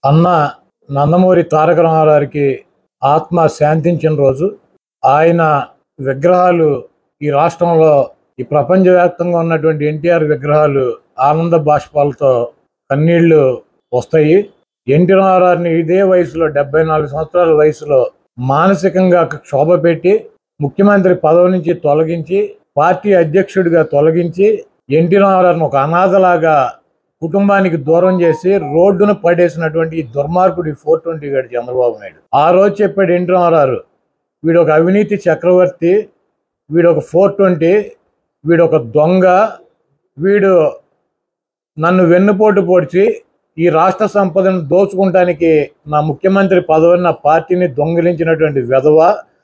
అన్న నందమూరి తారక రామారావుకి ఆత్మ శాంతించిన రోజు. ఆయన విగ్రహాలు ఈ రాష్ట్రంలో, ఈ ప్రపంచవ్యాప్తంగా ఉన్నటువంటి ఎన్టీఆర్ విగ్రహాలు ఆనంద బాష్పాలతో కన్నీళ్లు వస్తాయి. ఎన్టీ రామారావుని ఇదే వయసులో 74 సంవత్సరాల వయసులో మానసికంగా క్షోభ పెట్టి ముఖ్యమంత్రి పదవి నుంచి తొలగించి పార్టీ అధ్యక్షుడిగా తొలగించి ఎన్టీ రామారావుని ఒక అనాథలాగా కుటుంబానికి దూరం చేసి రోడ్డున పడేసినటువంటి ఈ దుర్మార్గుడి 420 గారి చంద్రబాబు నాయుడు. ఆ రోజు చెప్పాడు ఎన్టీ రామారావు, వీడు ఒక అవినీతి చక్రవర్తి, వీడు ఒక 420, వీడు ఒక దొంగ, వీడు నన్ను వెన్నుపోటు పొడిచి ఈ రాష్ట్ర సంపదను దోచుకుంటానికి నా ముఖ్యమంత్రి పదవిని, నా పార్టీని దొంగిలించినటువంటి వెధవ,